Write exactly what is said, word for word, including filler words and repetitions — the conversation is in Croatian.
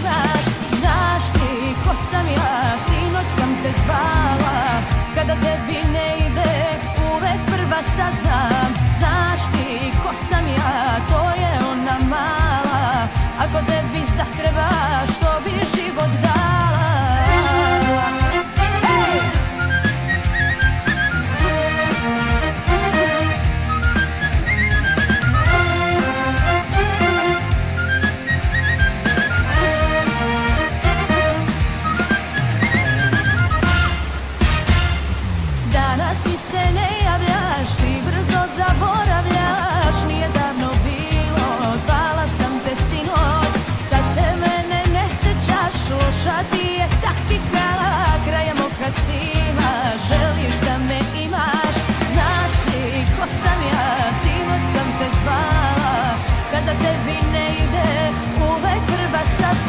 znaš, znaš ti ko sam ja, sinoć sam te zvala. Kada tebi ne ide, uvek prva saznaš.